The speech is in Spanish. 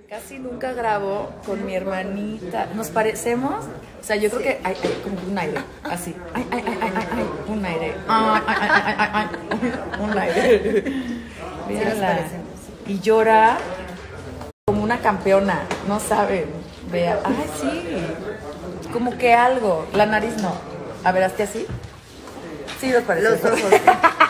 Casi nunca grabo con mi hermanita. ¿Nos parecemos? O sea, yo creo que hay como un aire, así. Ay, un aire. Ay, un aire. Véanla. Y llora como una campeona, no saben. Vea, ay, sí. Como que algo. La nariz no. A ver, hazte así. Sí, los parecemos. Los ojos.